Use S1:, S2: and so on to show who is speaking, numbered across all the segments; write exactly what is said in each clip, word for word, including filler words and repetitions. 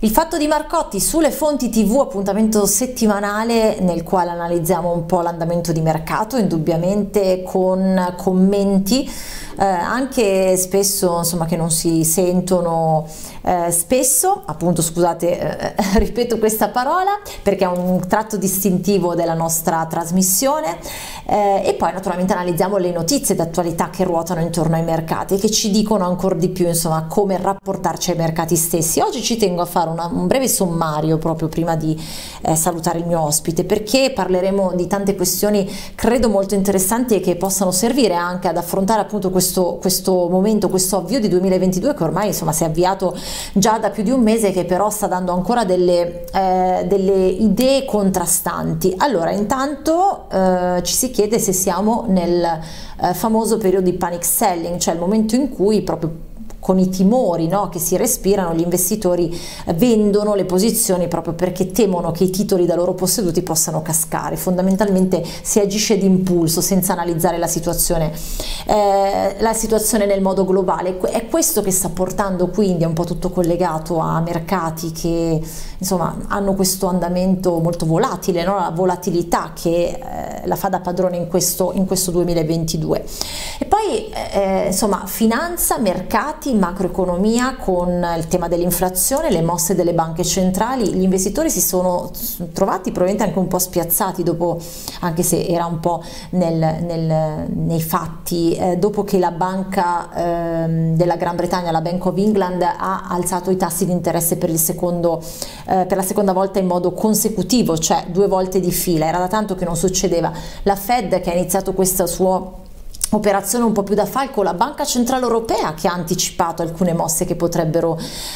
S1: Il Fatto di Marcotti sulle fonti tivù, appuntamento settimanale nel quale analizziamo un po' l'andamento di mercato, indubbiamente con commenti eh, anche spesso insomma che non si sentono eh, spesso, appunto scusate eh, ripeto questa parola perché è un tratto distintivo della nostra trasmissione, eh, e poi naturalmente analizziamo le notizie d'attualità che ruotano intorno ai mercati e che ci dicono ancora di più insomma come rapportarci ai mercati stessi. Oggi ci tengo a fare una, un breve sommario proprio prima di eh, salutare il mio ospite, perché parleremo di tante questioni credo molto interessanti e che possano servire anche ad affrontare appunto questo, questo momento, questo avvio di duemilaventidue che ormai insomma si è avviato già da più di un mese, che però sta dando ancora delle, eh, delle idee contrastanti. Allora intanto eh, ci si chiede se siamo nel eh, famoso periodo di panic selling, cioè il momento in cui proprio con i timori, no, che si respirano, gli investitori vendono le posizioni proprio perché temono che i titoli da loro posseduti possano cascare. Fondamentalmente si agisce d'impulso senza analizzare la situazione, eh, la situazione nel modo globale. È questo che sta portando quindi, è un po' tutto collegato a mercati che insomma hanno questo andamento molto volatile, no? La volatilità che eh, la fa da padrone in questo, in questo duemilaventidue. E poi eh, insomma finanza, mercati, macroeconomia, con il tema dell'inflazione, le mosse delle banche centrali. Gli investitori si sono trovati probabilmente anche un po' spiazzati dopo, anche se era un po' nel, nel, nei fatti, eh, dopo che la banca eh, della Gran Bretagna, la Bank of England, ha alzato i tassi di interesse per il secondo, eh, per la seconda volta in modo consecutivo, cioè due volte di fila. Era da tanto che non succedeva. La Fed, che ha iniziato questa sua operazione un po' più da falco, la Banca Centrale Europea, che ha anticipato alcune mosse che potrebbero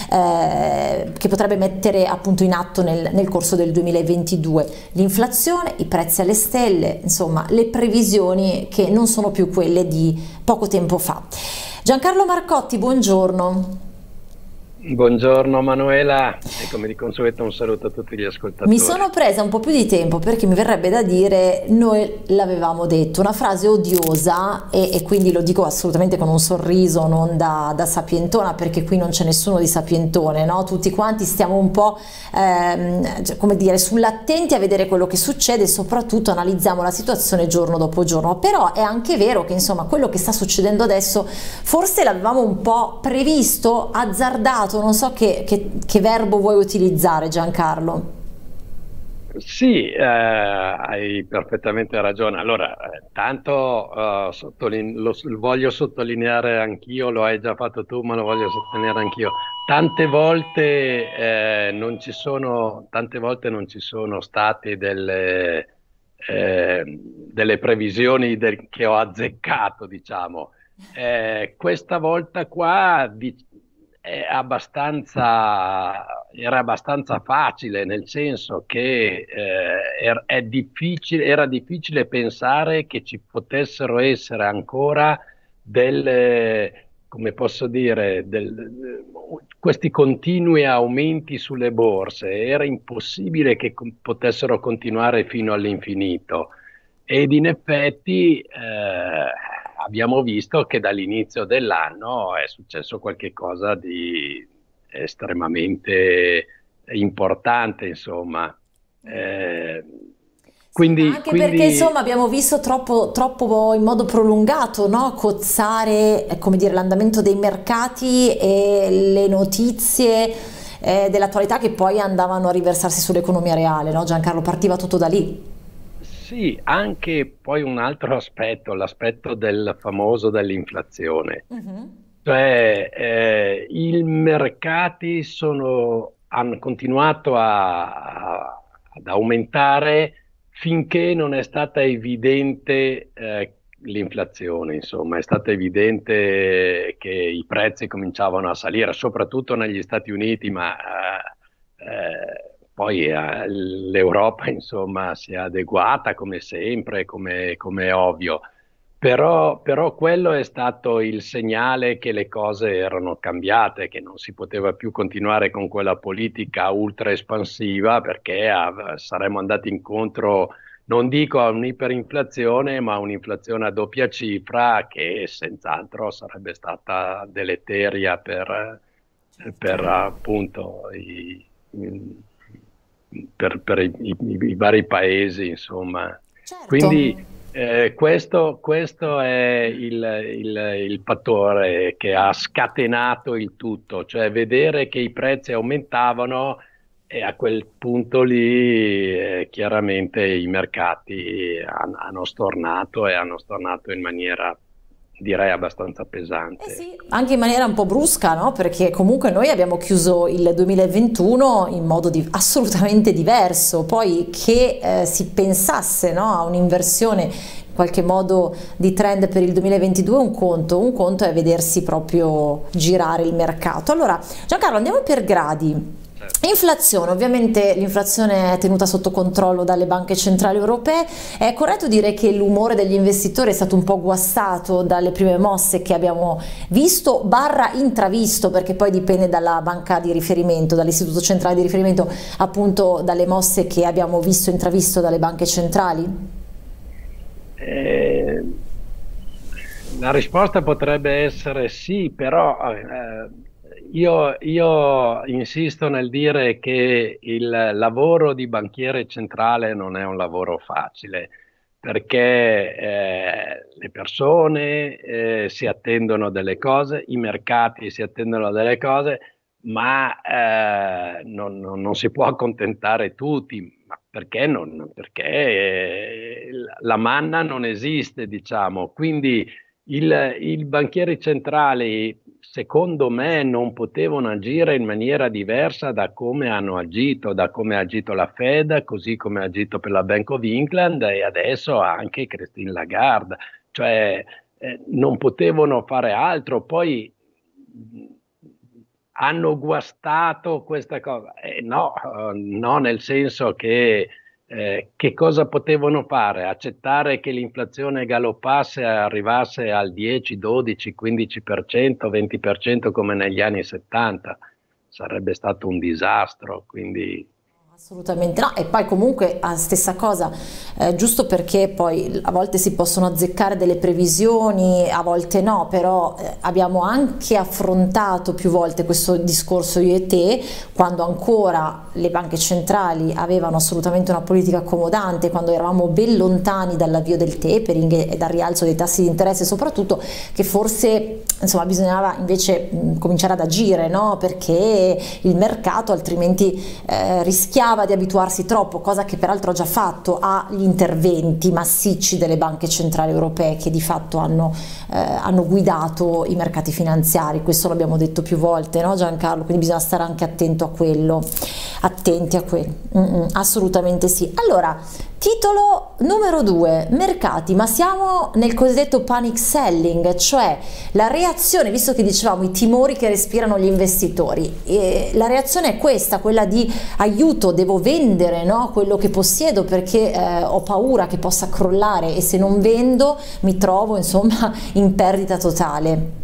S1: eh, che potrebbe mettere appunto in atto nel, nel corso del duemilaventidue, l'inflazione, i prezzi alle stelle, insomma le previsioni che non sono più quelle di poco tempo fa. Giancarlo Marcotti, buongiorno.
S2: Buongiorno Manuela e come di consueto un saluto a tutti gli ascoltatori.
S1: Mi sono presa un po' più di tempo perché mi verrebbe da dire noi l'avevamo detto, una frase odiosa e, e quindi lo dico assolutamente con un sorriso, non da, da sapientona, perché qui non c'è nessuno di sapientone, no? Tutti quanti stiamo un po' ehm, come dire sull'attenti a vedere quello che succede e soprattutto analizziamo la situazione giorno dopo giorno. Però è anche vero che insomma quello che sta succedendo adesso forse l'avevamo un po' previsto, azzardato. Non so che, che, che verbo vuoi utilizzare, Giancarlo.
S2: Sì, eh, hai perfettamente ragione. Allora, eh, tanto eh, sottoline lo, lo voglio sottolineare anch'io, lo hai già fatto tu, ma lo voglio sottolineare anch'io. Tante volte, eh, non ci sono, tante volte non ci sono state delle, eh, delle previsioni del, che ho azzeccato, diciamo. Eh, questa volta qua di, è abbastanza, era abbastanza facile, nel senso che eh, er, è difficile, era difficile pensare che ci potessero essere ancora delle, come posso dire, del, questi continui aumenti sulle borse. Era impossibile che potessero continuare fino all'infinito. Ed in effetti eh, abbiamo visto che dall'inizio dell'anno è successo qualche cosa di estremamente importante, insomma. Eh, quindi,
S1: Anche
S2: quindi
S1: perché insomma abbiamo visto troppo, troppo in modo prolungato, no? Cozzare, eh, come dire, l'andamento dei mercati e le notizie eh, dell'attualità che poi andavano a riversarsi sull'economia reale, no? Giancarlo, partiva tutto da lì.
S2: sì, anche poi un altro aspetto, l'aspetto del famoso dell'inflazione.
S1: Mhm.
S2: Cioè, eh, i mercati sono, hanno continuato a- a- ad aumentare finché non è stata evidente, eh, l'inflazione, insomma, è stato evidente che i prezzi cominciavano a salire, soprattutto negli Stati Uniti, ma eh, eh, poi eh, l'Europa, insomma, si è adeguata come sempre, come, come è ovvio. Però, però quello è stato il segnale che le cose erano cambiate, che non si poteva più continuare con quella politica ultra espansiva perché ah, saremmo andati incontro, non dico a un'iperinflazione, ma a un'inflazione a doppia cifra che senz'altro sarebbe stata deleteria per, per
S1: Certo.
S2: appunto i, per, per i, i, i vari paesi, insomma.
S1: Certo.
S2: Quindi eh, questo, questo è il, il, il fattore che ha scatenato il tutto, cioè vedere che i prezzi aumentavano e a quel punto lì eh, chiaramente i mercati hanno, hanno stornato e hanno stornato in maniera, direi, abbastanza pesante.
S1: Eh sì, anche in maniera un po' brusca, no? Perché comunque noi abbiamo chiuso il duemilaventuno in modo di- assolutamente diverso, poi che eh, si pensasse, no, a un'inversione in qualche modo di trend per il duemilaventidue è un conto, un conto è vedersi proprio girare il mercato. Allora, Giancarlo, andiamo per gradi. Inflazione, ovviamente l'inflazione è tenuta sotto controllo dalle banche centrali europee. È corretto dire che l'umore degli investitori è stato un po' guastato dalle prime mosse che abbiamo visto, barra intravisto, perché poi dipende dalla banca di riferimento, dall'istituto centrale di riferimento, appunto dalle mosse che abbiamo visto, intravisto dalle banche centrali?
S2: Eh, la risposta potrebbe essere sì, però eh, io, io insisto nel dire che il lavoro di banchiere centrale non è un lavoro facile, perché eh, le persone eh, si attendono delle cose, i mercati si attendono delle cose, ma eh, non, non- non si può accontentare tutti. Ma perché non? Perché eh, la manna non esiste, diciamo. Quindi il, i banchieri centrali, secondo me, non potevano agire in maniera diversa da come hanno agito, da come ha agito la Fed, così come ha agito per la Bank of England e adesso anche Christine Lagarde. Cioè, eh, non potevano fare altro. Poi mh, hanno guastato questa cosa. Eh, no, eh, no, nel senso che eh, che cosa potevano fare? Accettare che l'inflazione galoppasse e arrivasse al dieci, dodici, quindici per cento, venti per cento come negli anni settanta? Sarebbe stato un disastro, quindi
S1: Assolutamente no, e poi comunque la stessa cosa, eh, giusto perché poi a volte si possono azzeccare delle previsioni, a volte no, però eh, abbiamo anche affrontato più volte questo discorso io e te, quando ancora le banche centrali avevano assolutamente una politica accomodante, quando eravamo ben lontani dall'avvio del tapering e dal rialzo dei tassi di interesse, soprattutto che forse insomma bisognava invece mh, cominciare ad agire, no? Perché il mercato altrimenti eh, rischiava di abituarsi troppo, cosa che peraltro ha già fatto, agli interventi massicci delle banche centrali europee che di fatto hanno, eh, hanno guidato i mercati finanziari. Questo l'abbiamo detto più volte, no Giancarlo? Quindi bisogna stare anche attento a quello, attenti a quello. Mm-mm, assolutamente sì. Allora, titolo numero due, mercati, ma siamo nel cosiddetto panic selling, cioè la reazione, visto che dicevamo i timori che respirano gli investitori, e la reazione è questa, quella di aiuto, devo vendere, no, quello che possiedo perché eh, ho paura che possa crollare e se non vendo mi trovo insomma in perdita totale.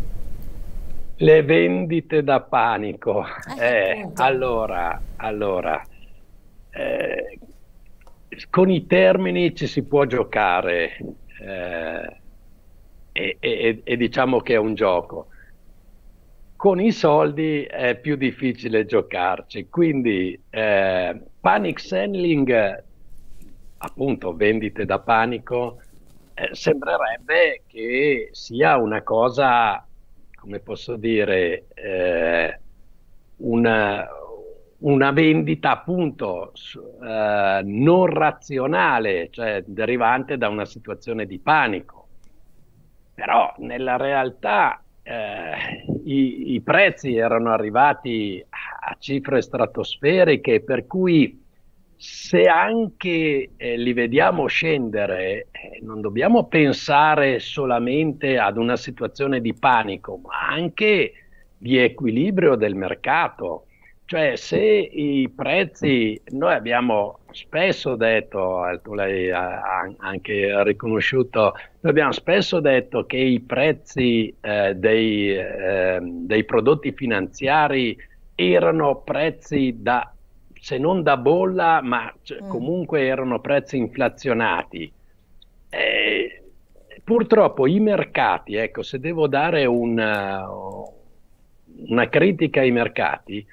S2: le vendite da panico.
S1: Eh,
S2: Eh,
S1: appunto.
S2: allora, allora eh, con i termini ci si può giocare eh, e, e- e diciamo che è un gioco. Con i soldi è più difficile giocarci, quindi eh, panic selling, appunto vendite da panico, eh, sembrerebbe che sia una cosa, come posso dire, eh, una, una vendita appunto s- eh, non razionale, cioè derivante da una situazione di panico. Però nella realtà eh, i, i prezzi erano arrivati a cifre stratosferiche, per cui se anche eh, li vediamo scendere, eh, non dobbiamo pensare solamente ad una situazione di panico, ma anche di equilibrio del mercato. Cioè, se i prezzi, noi abbiamo spesso detto, eh, tu l'hai eh, anche riconosciuto, noi abbiamo spesso detto che i prezzi eh, dei, eh, dei prodotti finanziari erano prezzi da, se non da bolla, ma cioè,
S1: Mm.
S2: comunque erano prezzi inflazionati. Eh, Purtroppo i mercati, ecco, se devo dare una, una critica ai mercati,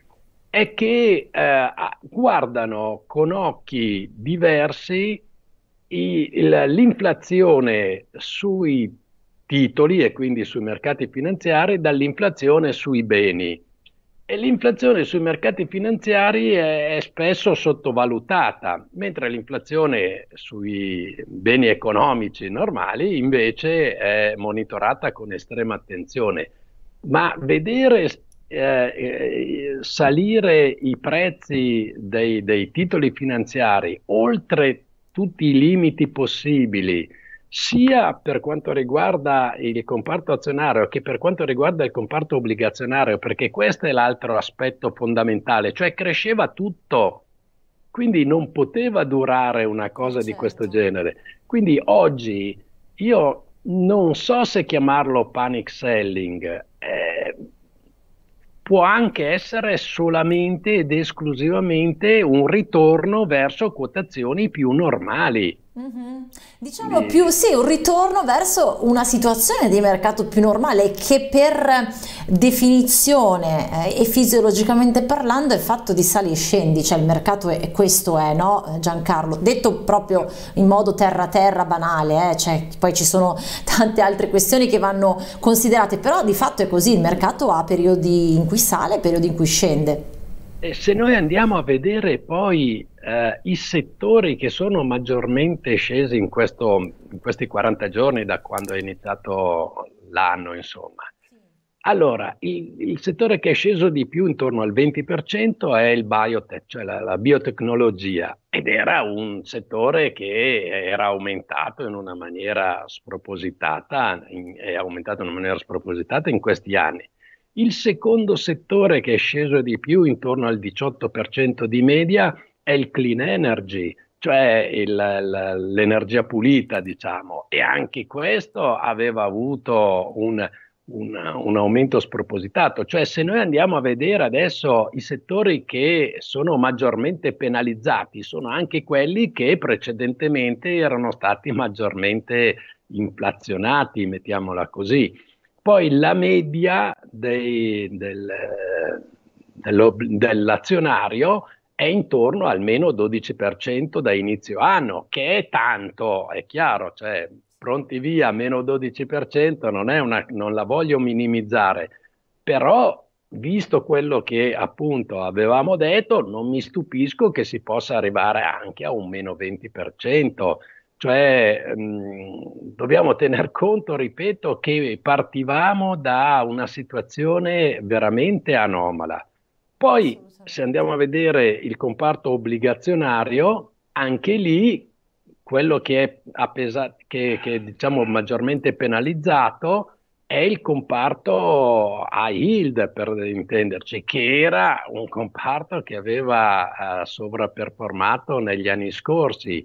S2: è che eh, guardano con occhi diversi i- il- l'inflazione sui titoli e quindi sui mercati finanziari dall'inflazione sui beni. E l'inflazione sui mercati finanziari è, è spesso sottovalutata, mentre l'inflazione sui beni economici normali invece è monitorata con estrema attenzione. Ma vedere eh, eh, salire i prezzi dei, dei titoli finanziari oltre tutti i limiti possibili, sia per quanto riguarda il comparto azionario che per quanto riguarda il comparto obbligazionario, perché questo è l'altro aspetto fondamentale, cioè cresceva tutto, quindi non poteva durare una
S1: Eh
S2: cosa di questo
S1: certo.
S2: genere. Quindi oggi io non so se chiamarlo panic selling, eh, può anche essere solamente ed esclusivamente un ritorno verso quotazioni più normali.
S1: Mhm. Diciamo più
S2: Quindi,
S1: sì, un ritorno verso una situazione di mercato più normale che per definizione eh, e fisiologicamente parlando è fatto di sali e scendi, cioè il mercato è, è questo è, no Giancarlo? Detto proprio in modo terra terra banale, eh, cioè, poi ci sono tante altre questioni che vanno considerate, però di fatto è così, il mercato ha periodi in cui sale e periodi in cui scende.
S2: e se noi andiamo a vedere poi eh, i settori che sono maggiormente scesi in questo- in questi quaranta giorni da quando è iniziato l'anno, insomma. Allora, il, il settore che è sceso di più, intorno al venti per cento, è il biotech, cioè la, la biotecnologia, ed era un settore che era aumentato in una maniera spropositata, in- è aumentato in una maniera spropositata in questi anni. Il secondo settore che è sceso di più, intorno al diciotto per cento di media, è il clean energy, cioè il- l- l'energia pulita, diciamo, e anche questo aveva avuto un, un- un aumento spropositato. Cioè, se noi andiamo a vedere adesso i settori che sono maggiormente penalizzati, sono anche quelli che precedentemente erano stati maggiormente inflazionati, mettiamola così. Poi la media dei- del, eh, dello- dell'azionario è intorno al meno dodici per cento da inizio anno, che è tanto, è chiaro, cioè pronti via, meno dodici per cento non è una, non la voglio minimizzare, però visto quello che appunto avevamo detto, non mi stupisco che si possa arrivare anche a un meno venti per cento. Cioè, mh, dobbiamo tener conto, ripeto, che partivamo da una situazione veramente anomala. Poi, se
S1: Assolutamente.
S2: andiamo a vedere il comparto obbligazionario, anche lì quello che è, appesa- che, che, diciamo maggiormente penalizzato è il comparto high yield, per intenderci, che era un comparto che aveva eh, sovraperformato negli anni scorsi.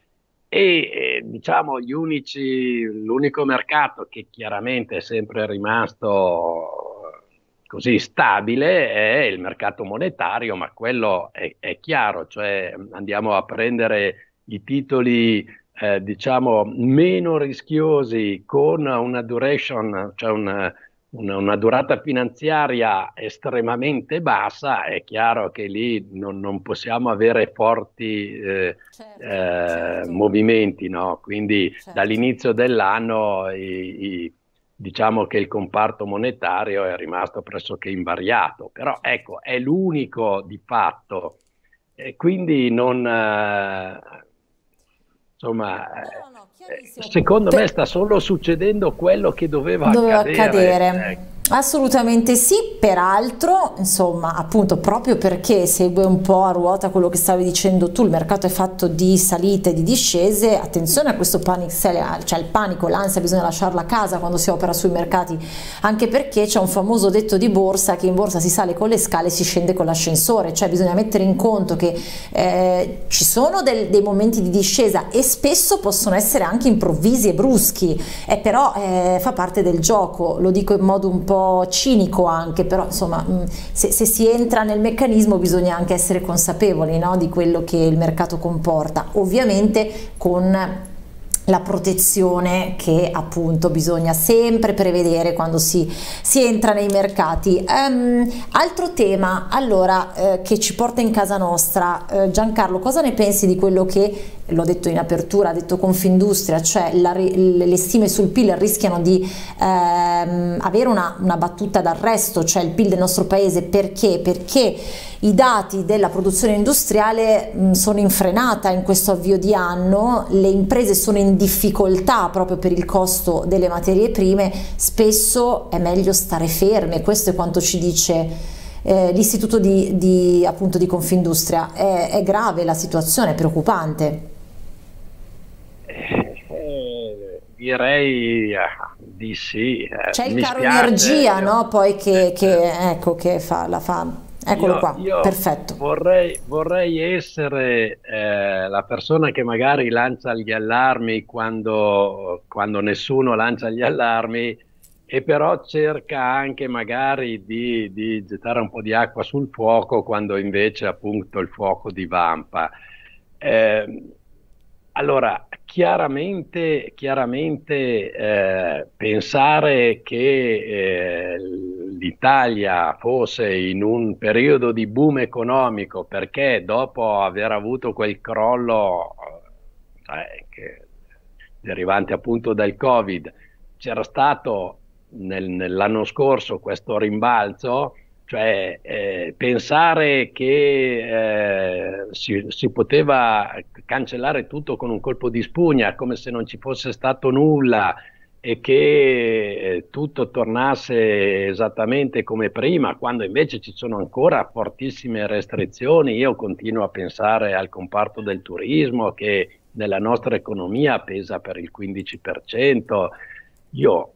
S2: E eh, diciamo gli unici, l'unico mercato che chiaramente è sempre rimasto così stabile è il mercato monetario, ma quello è, è chiaro, cioè andiamo a prendere i titoli eh, diciamo meno rischiosi con una duration, cioè un- una, una durata finanziaria estremamente bassa, è chiaro che lì non, non possiamo avere forti eh,
S1: Certo,
S2: eh,
S1: certo,
S2: movimenti, no? Quindi
S1: certo.
S2: dall'inizio dell'anno i- i- diciamo che il comparto monetario è rimasto pressoché invariato, però
S1: Certo.
S2: ecco, è l'unico di fatto e quindi non, eh, insomma,
S1: No,
S2: eh,
S1: no, no,
S2: eh,
S1: chiarissimo.
S2: secondo me
S1: Pe-
S2: sta solo succedendo quello che doveva
S1: Doveva
S2: accadere. Ecco.
S1: accadere. Assolutamente sì, peraltro, insomma, appunto, proprio perché segue un po' a ruota quello che stavi dicendo tu, il mercato è fatto di salite e di discese, attenzione a questo panic selling, cioè il panico, l'ansia bisogna lasciarla a casa quando si opera sui mercati, anche perché c'è un famoso detto di borsa che in borsa si sale con le scale e si scende con l'ascensore, cioè bisogna mettere in conto che eh, ci sono del- dei momenti di discesa e spesso possono essere anche improvvisi e bruschi, e però eh, fa parte del gioco, lo dico in modo un po' cinico anche, però insomma mh, se, se si entra nel meccanismo bisogna anche essere consapevoli, no, di quello che il mercato comporta, ovviamente con la protezione che appunto bisogna sempre prevedere quando si, si entra nei mercati. Um, altro tema allora eh, che ci porta in casa nostra, eh, Giancarlo, cosa ne pensi di quello che, l'ho detto in apertura, ha detto Confindustria, cioè la, le stime sul P I L rischiano di ehm, avere una, una battuta d'arresto, cioè il P I L del nostro paese, perché? Perché i dati della produzione industriale mh, sono in frenata in questo avvio di anno, le imprese sono in difficoltà proprio per il costo delle materie prime, spesso è meglio stare ferme, questo è quanto ci dice eh, l'istituto di, di, appunto di Confindustria. È, è grave la situazione, è preoccupante.
S2: Eh, direi ah, di sì. Eh,
S1: C'è il
S2: mi
S1: caro
S2: spiace,
S1: energia,
S2: io-
S1: no? Poi che,
S2: eh,
S1: che, ecco, che fa, la fa. Eccolo
S2: Io,
S1: qua,
S2: io
S1: perfetto.
S2: vorrei, vorrei essere eh, la persona che magari lancia gli allarmi quando, quando nessuno lancia gli allarmi, e però cerca anche magari di, di gettare un po' di acqua sul fuoco quando invece appunto il fuoco divampa. Eh, allora, chiaramente, chiaramente eh, pensare che eh, l'Italia fosse in un periodo di boom economico perché dopo aver avuto quel crollo eh, cioè, che- derivante appunto dal Covid, c'era stato nel- nell'anno scorso questo rimbalzo, cioè eh, pensare che eh, si, si poteva cancellare tutto con un colpo di spugna, come se non ci fosse stato nulla e che eh, tutto tornasse esattamente come prima, quando invece ci sono ancora fortissime restrizioni. Io continuo a pensare al comparto del turismo che nella nostra economia pesa per il quindici per cento. Io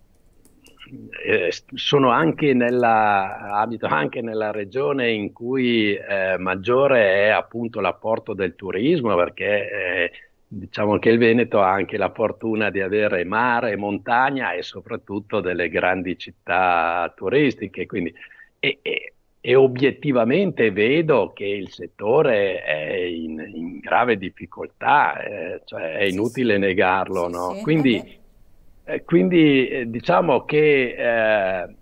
S2: eh, sono anche nella, abito anche nella regione in cui eh, maggiore è appunto l'apporto del turismo, perché eh, diciamo che il Veneto ha anche la fortuna di avere mare, montagna e soprattutto delle grandi città turistiche. Quindi, e, e- e obiettivamente vedo che il settore è in, in grave difficoltà, eh, cioè è
S1: Sì,
S2: inutile
S1: sì,
S2: negarlo,
S1: sì, sì,
S2: no?
S1: eh beh.
S2: Quindi eh, quindi eh, diciamo che eh,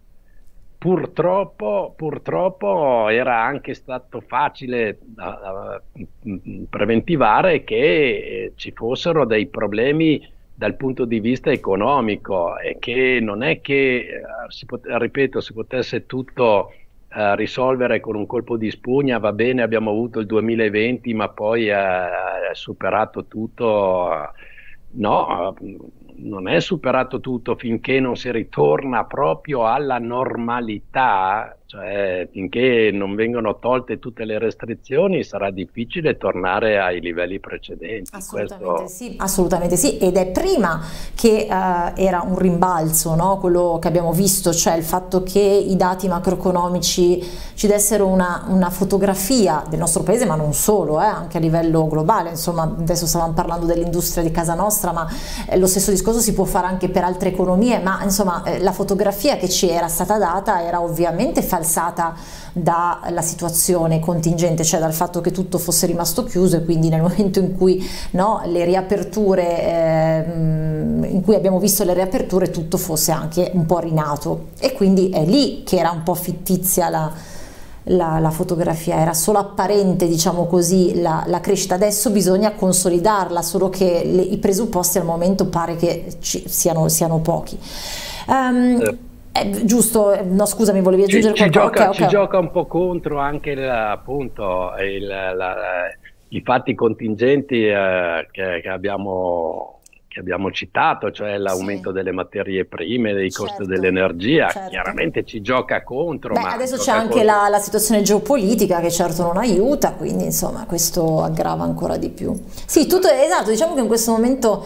S2: purtroppo, purtroppo era anche stato facile da- da- mm, preventivare che eh, ci fossero dei problemi dal punto di vista economico, e che non è che, eh, si pot- ripeto, si potesse tutto eh, risolvere con un colpo di spugna. Va bene, abbiamo avuto il duemilaventi, ma poi eh, è superato tutto. eh, No, eh, non è superato tutto finché non si ritorna proprio alla normalità, cioè finché non vengono tolte tutte le restrizioni, sarà difficile tornare ai livelli precedenti.
S1: Assolutamente
S2: Questo
S1: sì, assolutamente sì, ed è prima che eh, era un rimbalzo, no? Quello che abbiamo visto, cioè il fatto che i dati macroeconomici ci dessero una, una fotografia del nostro paese, ma non solo, eh, anche a livello globale. Insomma, adesso stavamo parlando dell'industria di casa nostra, ma eh, lo stesso discorso si può fare anche per altre economie, ma insomma eh, la fotografia che ci era stata data era ovviamente falsata dalla situazione contingente, cioè dal fatto che tutto fosse rimasto chiuso, e quindi nel momento in cui, no, le riaperture, eh, in cui abbiamo visto le riaperture, tutto fosse anche un po' rinato, e quindi è lì che era un po' fittizia la, la, la fotografia, era solo apparente, diciamo così, la, la crescita. Adesso bisogna consolidarla, solo che le, i presupposti al momento pare che ci, siano, siano pochi. Um,
S2: eh,
S1: è giusto, no scusami, volevi
S2: ci,
S1: aggiungere
S2: ci
S1: qualcosa?
S2: gioca,
S1: Ok,
S2: ci
S1: ok.
S2: gioca un po' contro anche la- appunto il- la- i fatti contingenti eh, che, che abbiamo, che abbiamo citato, cioè
S1: Sì,
S2: l'aumento delle materie prime, dei costi
S1: certo,
S2: dell'energia.
S1: certo.
S2: Chiaramente ci gioca contro,
S1: Beh,
S2: ma
S1: adesso c'è
S2: gioca
S1: anche
S2: contro.
S1: la, la situazione geopolitica che certo non aiuta, quindi insomma questo aggrava ancora di più. Sì, tutto esatto, diciamo che in questo momento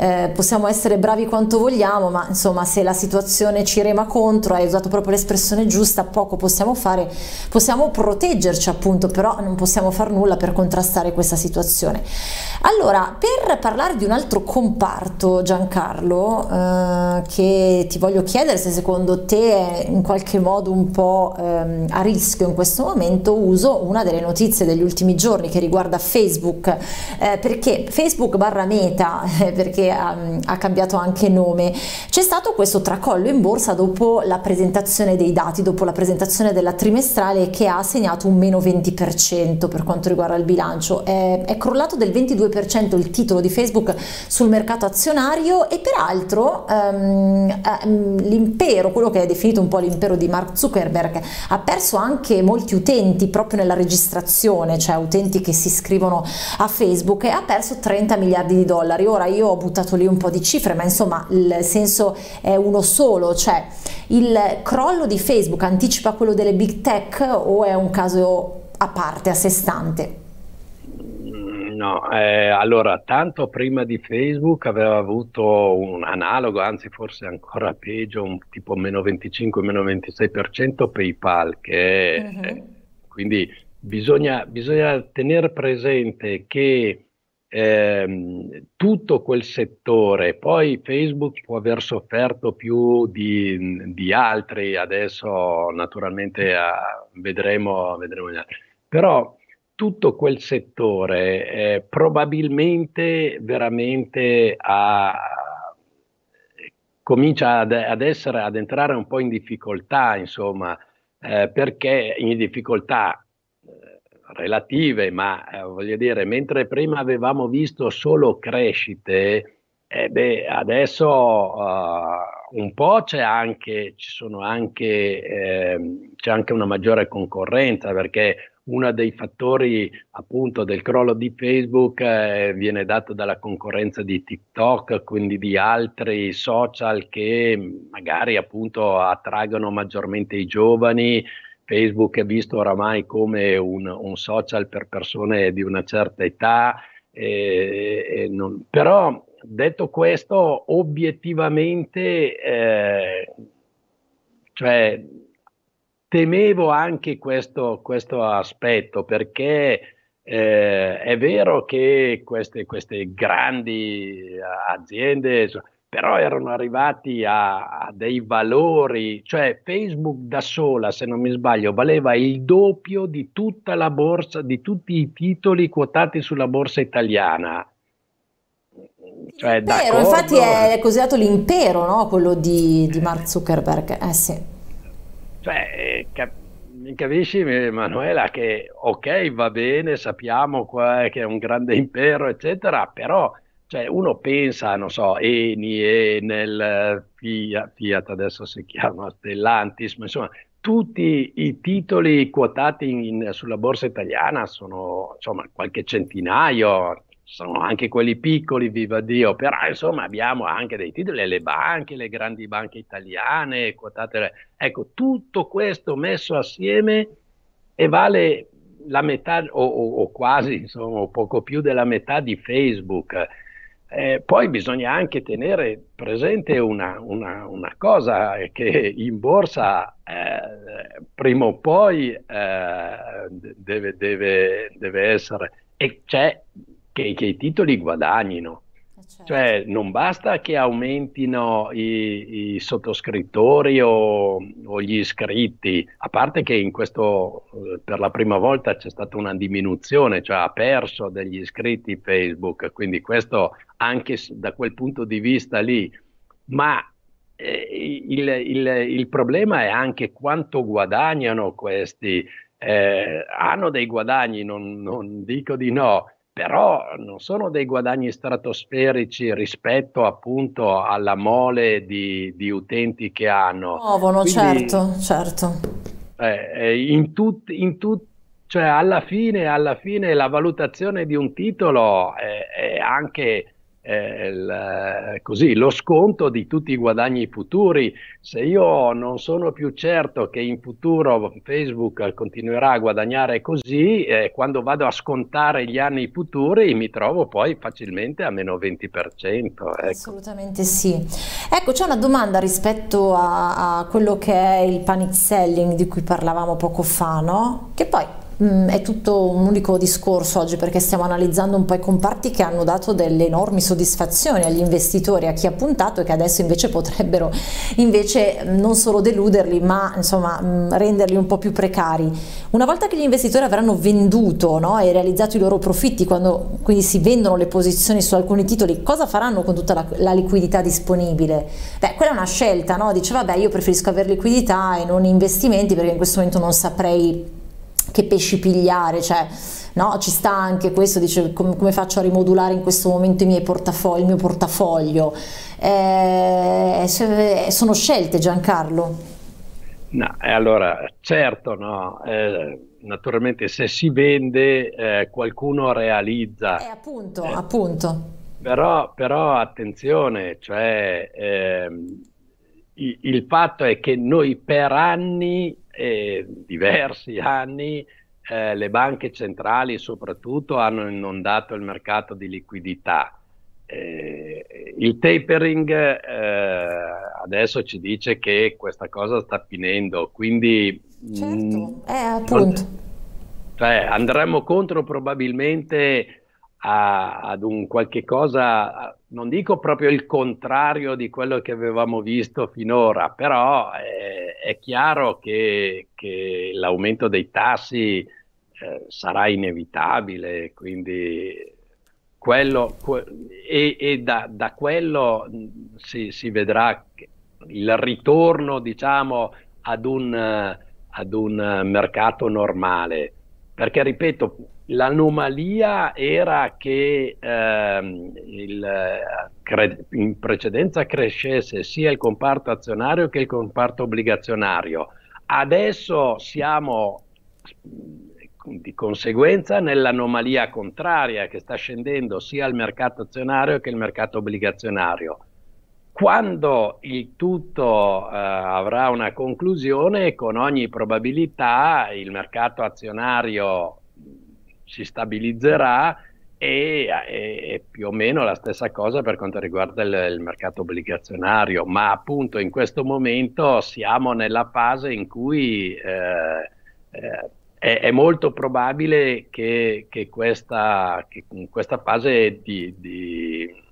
S1: eh, possiamo essere bravi quanto vogliamo, ma insomma se la situazione ci rema contro, hai usato proprio l'espressione giusta, poco possiamo fare, possiamo proteggerci appunto, però non possiamo far nulla per contrastare questa situazione. Allora, per parlare di un altro comparto, Giancarlo, eh, che ti voglio chiedere se secondo te è in qualche modo un po' ehm, a rischio in questo momento, uso una delle notizie degli ultimi giorni che riguarda Facebook, eh, perché Facebook barra Meta, eh, perché ha, ha cambiato anche nome, c'è stato questo tracollo in borsa dopo la presentazione dei dati, dopo la presentazione della trimestrale che ha segnato un meno venti per cento per quanto riguarda il bilancio, è, è crollato del ventidue per cento il titolo di Facebook sul mercato azionario e peraltro ehm, ehm, l'impero, quello che è definito un po' l'impero di Mark Zuckerberg, ha perso anche molti utenti proprio nella registrazione, cioè utenti che si iscrivono a Facebook, e ha perso trenta miliardi di dollari. Ora io ho buttato lì un po' di cifre, ma insomma il senso è uno solo, cioè il crollo di Facebook anticipa quello delle big tech o è un caso a parte, a sé stante?
S2: No, eh, allora, tanto prima di Facebook aveva avuto un analogo, anzi forse ancora peggio, un tipo meno venticinque, meno ventisei per cento PayPal, che è,
S1: Mhm.
S2: eh, quindi bisogna, bisogna tenere presente che ehm, tutto quel settore, poi Facebook può aver sofferto più di, di altri, adesso naturalmente ah, vedremo, vedremo gli altri, però tutto quel settore eh, probabilmente veramente a- comincia ad, ad essere, ad entrare un po' in difficoltà, insomma, eh, perché in difficoltà eh, relative, ma eh, voglio dire, mentre prima avevamo visto solo crescite, eh, beh, adesso uh, un po' c'è anche, ci sono anche, ehm, c'è anche una maggiore concorrenza, perché uno dei fattori appunto del crollo di Facebook eh, viene dato dalla concorrenza di TikTok, quindi di altri social che magari appunto attraggono maggiormente i giovani. Facebook è visto oramai come un, un social per persone di una certa età, eh, e non- però detto questo, obiettivamente, eh, cioè, temevo anche questo, questo aspetto perché eh, è vero che queste, queste grandi eh, aziende, so- però erano arrivati a, a dei valori, cioè Facebook da sola, se non mi sbaglio, valeva il doppio di tutta la borsa, di tutti i titoli quotati sulla borsa italiana. Cioè,
S1: L'impero, infatti
S2: d'accordo,
S1: è considerato l'impero, no? Quello di, di Mark Zuckerberg, eh sì.
S2: cioè, eh, cap- mi capisci, Emanuela, che ok, va bene, sappiamo qua che è un grande impero, eccetera, però cioè, uno pensa, non so, Eni, Enel, Fiat, Fiat adesso si chiama Stellantis, ma insomma, tutti i titoli quotati in- sulla borsa italiana sono, insomma, qualche centinaio, sono anche quelli piccoli, viva Dio, però insomma abbiamo anche dei titoli, le banche, le grandi banche italiane, quotate. Ecco, tutto questo messo assieme e vale la metà o, o- o quasi, insomma, o poco più della metà di Facebook. Eh, poi bisogna anche tenere presente una, una- una cosa, è che in borsa eh, prima o poi eh, deve, deve- deve essere, e c'è che, che i titoli guadagnino.
S1: Eh, certo.
S2: Cioè, non basta che aumentino i, i sottoscrittori o, o gli iscritti, a parte che in questo, eh, per la prima volta c'è stata una diminuzione, cioè ha perso degli iscritti Facebook, quindi questo anche s- da quel punto di vista lì, ma eh, il, il- il problema è anche quanto guadagnano questi. Eh, hanno dei guadagni, non non dico di no, però non sono dei guadagni stratosferici rispetto appunto alla mole di, di utenti che hanno.
S1: Muovono,
S2: Quindi
S1: certo, certo.
S2: eh, eh, in tut- in tut- cioè alla fine, alla fine la valutazione di un titolo è, è anche eh, il, così, lo sconto di tutti i guadagni futuri. Se io non sono più certo che in futuro Facebook continuerà a guadagnare così, eh, quando vado a scontare gli anni futuri mi trovo poi facilmente a meno venti per cento. Ecco.
S1: Assolutamente sì. Ecco, c'è una domanda rispetto a, a quello che è il panic selling di cui parlavamo poco fa, no? Che poi mh, è tutto un unico discorso oggi, perché stiamo analizzando un po' i comparti che hanno dato delle enormi soddisfazioni agli investitori, a chi ha puntato, e che adesso invece potrebbero invece mh, non solo deluderli, ma insomma mh, renderli un po' più precari. Una volta che gli investitori avranno venduto, no, e realizzato i loro profitti, quando quindi si vendono le posizioni su alcuni titoli, cosa faranno con tutta la, la liquidità disponibile? Beh, quella è una scelta, no? Dice vabbè, io preferisco avere liquidità e non investimenti, perché in questo momento non saprei che pesci pigliare, cioè no, ci sta anche questo, dice come, come faccio a rimodulare in questo momento i miei portafogli, il mio portafoglio. Eh, sono scelte, Giancarlo.
S2: No, e allora, certo, no, eh, naturalmente se si vende eh, qualcuno
S1: Eh,
S2: realizza,
S1: appunto,
S2: eh,
S1: appunto.
S2: però, però attenzione, cioè, ehm, i- il fatto è che noi per anni, eh, diversi anni, eh, le banche centrali soprattutto hanno inondato il mercato di liquidità. Eh, il tapering eh, adesso ci dice che questa cosa sta finendo, quindi mh,
S1: Certo, eh,
S2: non-
S1: appunto.
S2: cioè, andremo contro probabilmente a- ad un qualche cosa, non dico proprio il contrario di quello che avevamo visto finora, però eh, è chiaro che, che l'aumento dei tassi eh, sarà inevitabile, quindi quello, que- e, e da, da quello mh, si, si vedrà che il ritorno, diciamo, ad un, eh, ad un eh, mercato normale. Perché, ripeto, l'anomalia era che ehm, il, eh, cre- in precedenza crescesse sia il comparto azionario che il comparto obbligazionario. Adesso siamo di conseguenza nell'anomalia contraria, che sta scendendo sia il mercato azionario che il mercato obbligazionario. Quando il tutto eh, avrà una conclusione, con ogni probabilità il mercato azionario si stabilizzerà e, e più o meno la stessa cosa per quanto riguarda il, il mercato obbligazionario, ma appunto in questo momento siamo nella fase in cui eh, eh, è, è molto probabile che, che questa, che in questa fase di, di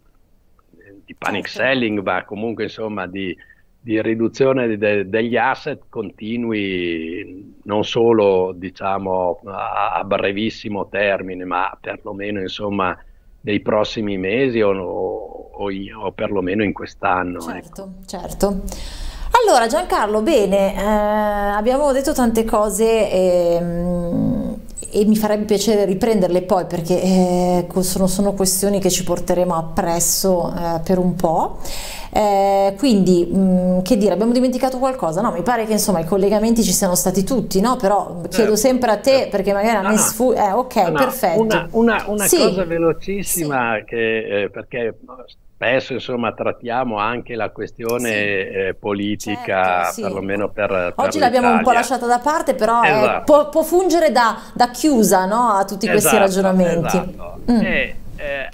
S2: di panic
S1: Certo.
S2: selling, ma comunque insomma di, di riduzione de- degli asset continui non solo diciamo a, a brevissimo termine, ma perlomeno insomma nei prossimi mesi o, o, in- o perlomeno in quest'anno. Ecco.
S1: Certo, certo. Allora Giancarlo, bene, eh, abbiamo detto tante cose e, mm, e mi farebbe piacere riprenderle poi, perché eh, sono, sono questioni che ci porteremo appresso eh, per un po'. Eh, quindi, mm, che dire, abbiamo dimenticato qualcosa? No, mi pare che insomma i collegamenti ci siano stati tutti, no? Però chiedo
S2: Certo,
S1: sempre a te,
S2: certo.
S1: perché magari a
S2: No,
S1: me
S2: no,
S1: sfugge. Eh,
S2: no,
S1: ok,
S2: no, una,
S1: perfetto.
S2: una- una cosa
S1: Sì, sì,
S2: velocissima che, eh, perché spesso insomma trattiamo anche la questione
S1: sì.
S2: eh,
S1: Certo,
S2: politica,
S1: sì.
S2: perlomeno per, per
S1: Oggi l'abbiamo un po'
S2: l'Italia.
S1: lasciata da parte, però eh,
S2: Esatto.
S1: può, può fungere da, da chiusa, no, a tutti questi
S2: Esatto,
S1: ragionamenti.
S2: esatto.
S1: Mm.
S2: E, eh,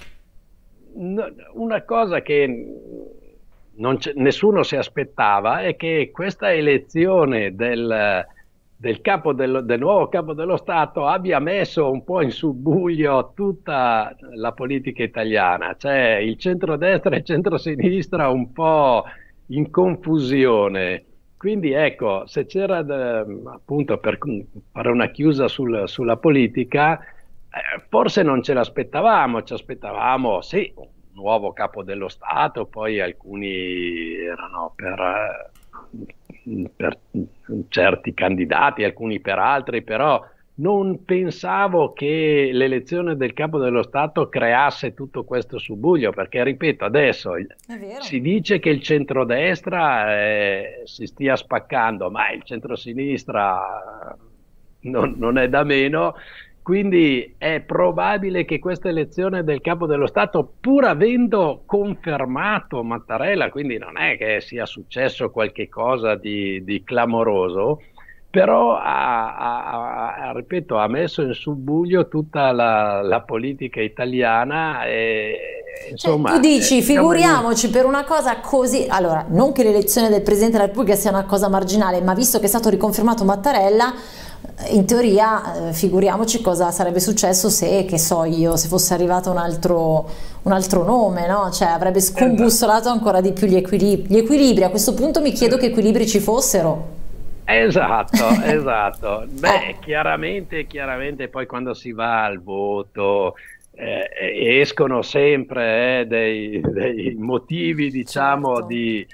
S2: n- una cosa che non c'è- nessuno si aspettava è che questa elezione del, del capo dello- del nuovo capo dello Stato abbia messo un po' in subbuglio tutta la politica italiana, cioè il centrodestra e il centrosinistra un po' in confusione. Quindi ecco, se c'era eh, appunto per fare una chiusa sul- sulla politica, eh, forse non ce l'aspettavamo, ci aspettavamo sì, un nuovo capo dello Stato, poi alcuni erano per, eh, per certi candidati, alcuni per altri, però non pensavo che l'elezione del capo dello Stato creasse tutto questo subbuglio, perché ripeto, adesso
S1: È vero.
S2: si dice che il centrodestra eh, si stia spaccando, ma il centrosinistra non, non è da meno quindi è probabile che questa elezione del capo dello Stato, pur avendo confermato Mattarella, quindi non è che sia successo qualche cosa di, di clamoroso, però ha, ha- ha- ripeto, ha messo in subbuglio tutta la, la politica italiana e
S1: Cioè, tu
S2: insomma, eh,
S1: dici,
S2: siamo in un-
S1: figuriamoci per una cosa così, allora, non che l'elezione del Presidente della Repubblica sia una cosa marginale, ma visto che è stato riconfermato Mattarella, eh, in teoria, eh, figuriamoci cosa sarebbe successo se, che so io, se fosse arrivato un altro, un altro nome, no? Cioè, avrebbe
S2: esatto.
S1: scombussolato ancora di più gli equilibri. Gli equilibri, a questo punto mi chiedo che equilibri ci fossero.
S2: Esatto, esatto. Beh,
S1: Eh,
S2: chiaramente, chiaramente poi quando si va al voto eh, eh, escono sempre eh, dei, dei motivi, diciamo,
S1: certo.
S2: di,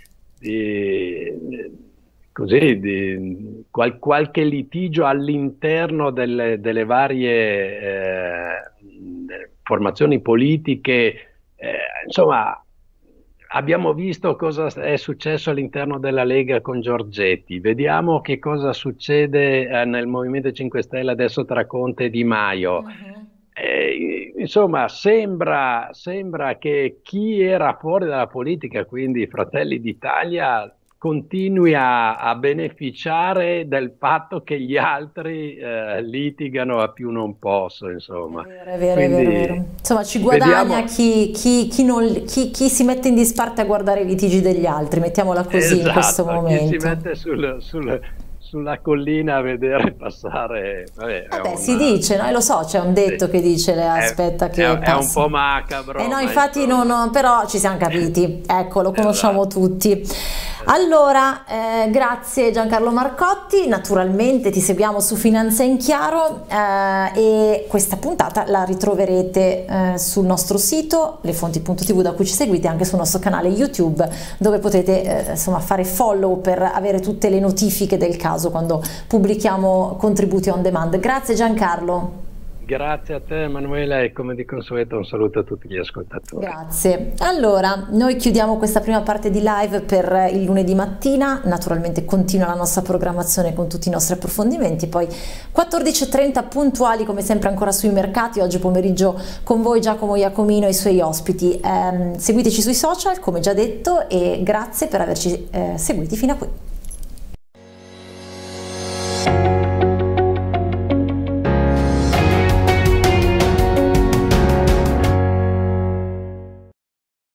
S2: di- così, di qual- qualche litigio all'interno delle, delle varie eh, formazioni politiche. Eh, insomma, abbiamo visto cosa è successo all'interno della Lega con Giorgetti, vediamo che cosa succede eh, nel Movimento cinque Stelle adesso tra Conte e Di Maio.
S1: Mhm.
S2: Eh, insomma, sembra, sembra che chi era fuori dalla politica, quindi Fratelli d'Italia, continui a, a beneficiare del fatto che gli altri eh, litigano a più non posso,
S1: È
S2: insomma.
S1: vero, è vero, è vero, è vero.
S2: Quindi
S1: Insomma, ci guadagna
S2: vediamo.
S1: chi, chi- chi non- chi- chi si mette in disparte a guardare i litigi degli altri, mettiamola così in questo
S2: Esatto, chi si
S1: momento.
S2: mette sul- sul- sulla collina a vedere passare, vabbè, è
S1: Vabbè, si
S2: una,
S1: dice, no? E lo so, c'è un
S2: sì,
S1: detto che dice, le-
S2: è,
S1: aspetta
S2: è-
S1: che
S2: è un
S1: passi.
S2: po'
S1: E
S2: macabro,
S1: no,
S2: ma
S1: infatti, no,
S2: insomma,
S1: no, però ci siamo capiti, ecco, lo conosciamo
S2: esatto,
S1: tutti.
S2: esatto.
S1: Allora, eh, grazie Giancarlo Marcotti, naturalmente ti seguiamo su Finanza in Chiaro eh, e questa puntata la ritroverete eh, sul nostro sito, lefonti punto tv da cui ci seguite, anche sul nostro canale YouTube dove potete eh, insomma fare follow per avere tutte le notifiche del caso quando pubblichiamo contributi on demand. Grazie Giancarlo.
S2: Grazie a te Emanuela e come di consueto un saluto a tutti gli ascoltatori.
S1: Grazie. Allora, noi chiudiamo questa prima parte di live per il lunedì mattina, naturalmente continua la nostra programmazione con tutti i nostri approfondimenti, poi quattordici e trenta puntuali come sempre ancora sui mercati, oggi pomeriggio con voi Giacomo Iacomino e i suoi ospiti. Ehm, seguiteci sui social come già detto e grazie per averci eh, seguiti fino a qui.